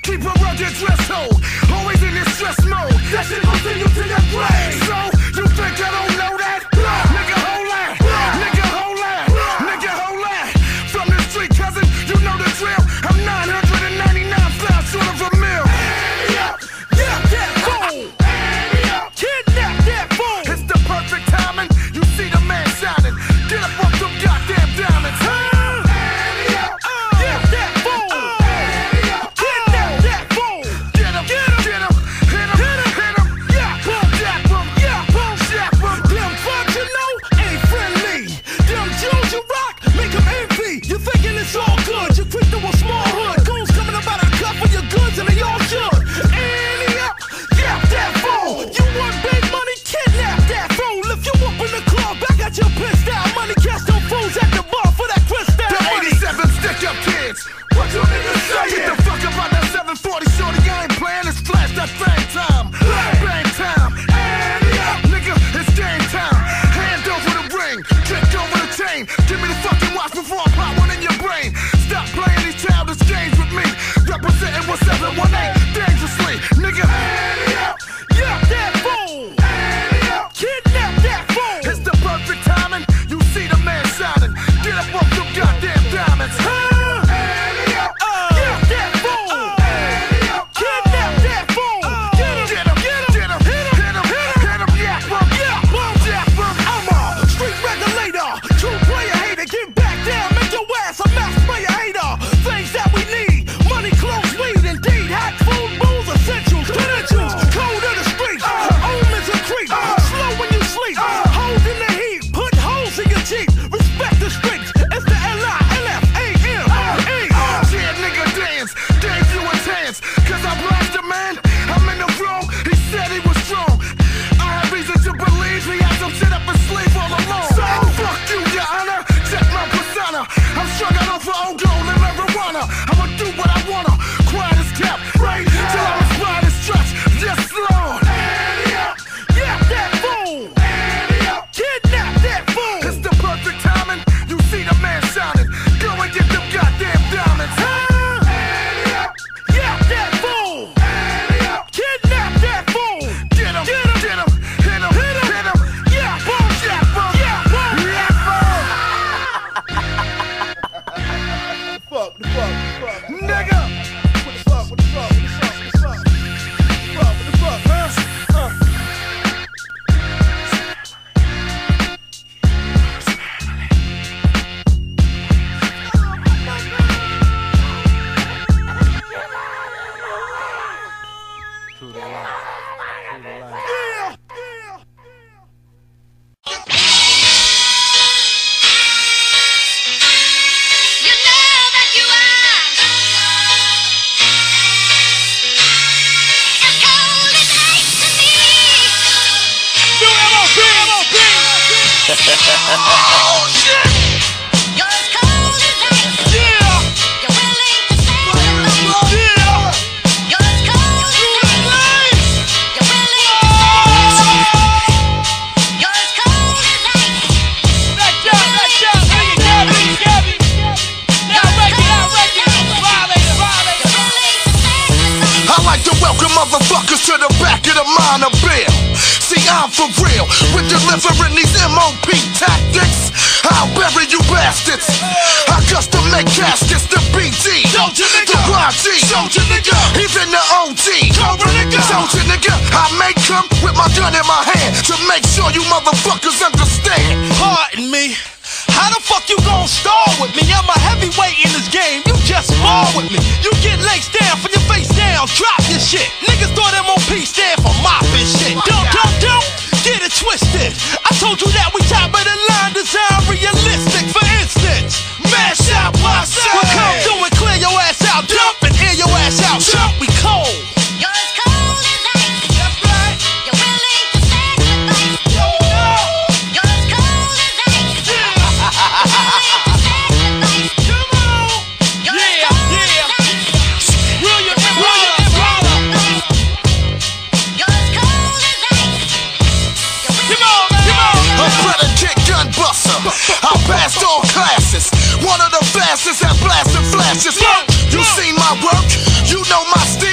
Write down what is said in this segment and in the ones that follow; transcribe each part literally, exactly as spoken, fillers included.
Keep a rugged dress code, always in this stress mode. That shit gon' send you to your grave. So, you think I don't know that? Nigga, hold that. Nigga, hold that. Nigga, hold that. From the street, cousin, you know the drill. I'm nine hundred ninety-nine flies short of a mill. Yeah, yeah, that fool. Kidnap that fool. It's the perfect timing. You see the man shining. Get up off them goddamn diamonds. Huh? Oh shit! You're as cold as ice. Yeah. You're willing to sacrifice. Yeah. You're as cold as ice. You're willing to sacrifice. You're as cold as ice. Back down, back down. Bring it, Gabby, Gabby. Now break it out, break it out. Violator, violator. You're willing to sacrifice. I like to welcome motherfuckers to the back of the minor bill. See, I'm for real with delivering these M O P tactics. I'll bury you bastards. I custom make caskets, the B D, Soldier nigga, the Y G, Soldier nigga, even the O G, Cobra nigga, Soldier nigga. I make them with my gun in my hand to make sure you motherfuckers understand. Pardon me. How the fuck you gon' stall with me? I'm a heavyweight in this game, you just fall with me. You get legs down for your face down, drop your shit. Niggas thought M O P stand for mopping shit. Don't, don't, don't get it twisted. I told you that we top of the line, design realistic. For instance, mash out, blast out. We'll come through and clear your ass out, dump and air your ass out. Jump, we cold. You're as cold as ice. That's right. You're willing to sacrifice. Yo, yo. You're as cold as ice. You're willing to sacrifice. Come on. You're Yeah, as cold yeah. as ice. William, You're William, willing to William. sacrifice. You're as cold as ice. You're Come willing on, man, come on. A predicate gun buster. I passed all classes. One of the fastest at blasting flashes. You seen my work, you know my style.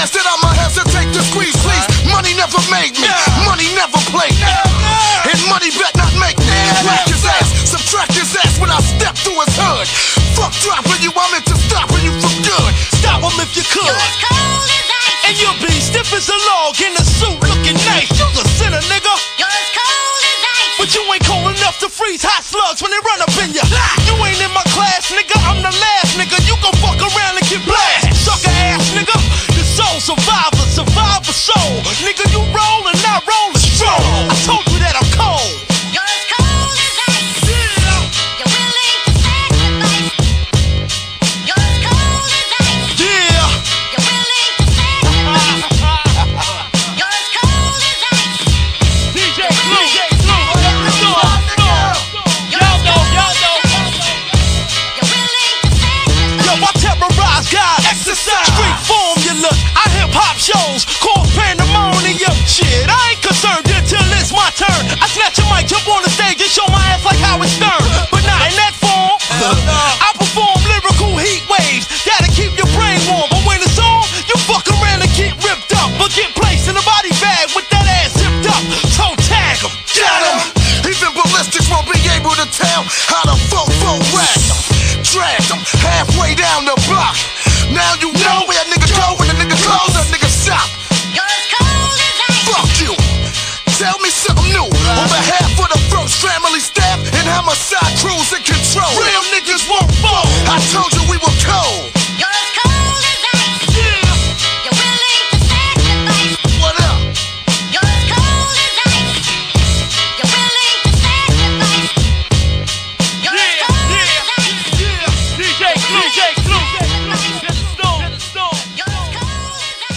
chance that I'ma hesitate to squeeze, please. Money never made me, money never played me, and money bet not make me. Whack his ass, subtract his ass when I step through his hood. Fuck dropping you, I'm into stopping you from good. Stop him if you could. You're as cold as ice. And you'll be stiff as a log in a suit looking nice. You's a sinner, nigga. You're as cold as ice. But you ain't cold enough to freeze hot slugs when they run up in ya. You ain't in my class, nigga. I'm the last, nigga. You gon' fuck around and get blasted. Sucker ass, nigga. The soul survivor, survivor soul. Nigga, you roll and I roll and stroll. I told you that I'm cold. You're as cold as ice. You're willing to sacrifice. You're as cold as ice. Yeah. You're willing to sacrifice. You're as cold as ice. D J Clue, D J Clue, let's go. Y'all know, y'all know. You're willing to sacrifice. Yo, I terrorize guys. Exercise. Street formula. I hip hop shows. Called pandemonium. Shit, I ain't concerned until it's my turn. I snatch a mic, jump on the stage and show my ass like Howard Stern. But not in that form. I perform lyrical heat waves that'll keep your brain warm. But when it's on, you fuck around and get ripped up. But get placed in a body bag with that ass zipped up. Toe tag 'em. Got him. Even ballistics won't be able to tell how to fofo rag him. Drag him halfway down the block. Now you know where a nigga go when a nigga close, a nigga stop. You're as cold as ice. Fuck you. Tell me something new. On behalf of the first family staff and homicide crews in control. Real niggas won't fall. I told you we were cold. You're as cold as ice. You're willing to sacrifice. What up? You're as cold as ice. You're willing to sacrifice. You're as cold as ice. D J Clue, D J Clue. Get the storm, get the storm. You're as cold as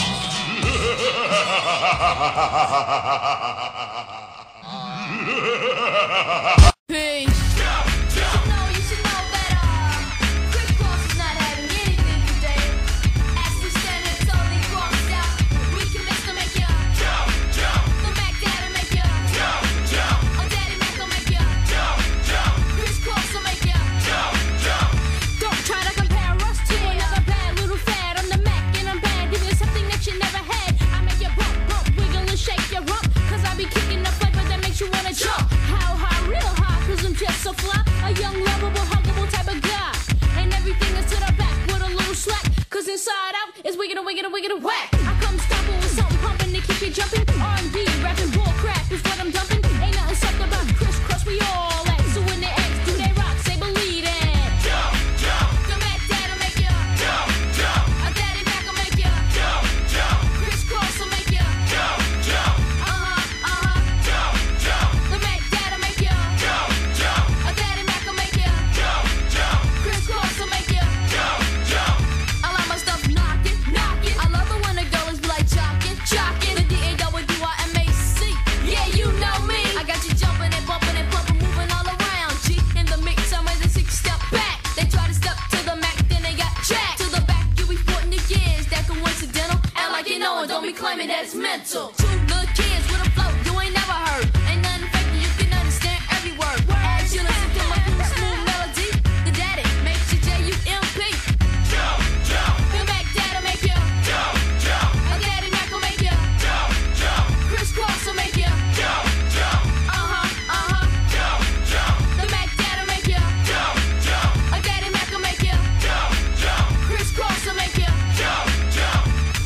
ice. Peace. You should know, you should know that uh, Chris Cross is not having anything today. As we stand here totally crossed out, we can mix to make ya jump, jump. The Mac Daddy make ya jump, jump. Oh, Daddy Mac will make ya jump, jump. Chris Cross will make ya jump, jump. Don't try to compare us to another bad little fad. I'm the Mac and I'm bad. Give you something that you never had. I make you bump, bump, wiggle and shake your rump. Cause I be kicking the flavor that makes you wanna jump. How high, real high, cause I'm just so fly. A young, lovable, huggable type of guy. And everything is to the back with a little slack. Cause inside out is wicked and wicked and wicked and whack. I come stomping with something pumping to keep you jumping. R and B, rapping bull crap is what I'm dumping. Ain't nothing soft about Chris Cross, we all at. So when they ask, do they rock, say believe it. Jump, jump, The Mac Dad'll make ya jump, jump, A Daddy Mac will make ya jump, jump, Chris Cross will make ya jump, jump, Uh-huh, uh-huh jump, jump, The Mac Dad'll make ya jump, jump, A Daddy Mac will make ya jump, jump, Chris Cross will make ya jump, jump. I like my stuff knocking, knocking. I love it when the girls be like jocking, jocking. The D A W I M A C. Yeah, you know me. I got you jumping and bumping and pumping, moving all around. G in the mix, I'm ready to six step back. They try to step to the Mac, then they got jacked. To the back, you be putting the gears. That coincidental. Act like you know it, don't be claiming that it's mental. Two little kids with a flow you ain't never heard. Ain't nothing fake, you can understand every word. As you listen to my cool, smooth melody, the daddy makes you J U M P. Jump, jump, The Mac Dad'll make ya jump, jump, A Daddy Mac will make ya jump, jump, Chris Cross will make ya jump, jump, Uh-huh, uh-huh jump, jump, The Mac Dad'll make ya jump, jump, A Daddy Mac will make ya jump, jump, Chris Cross will make ya jump, jump.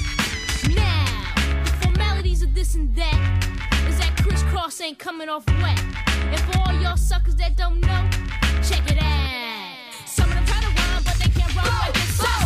Now, the formalities of this and that is that Chris Cross ain't coming off wet. And for all y'all suckers that don't know, check it out. Some of them try to rhyme, but they can't rhyme like this. So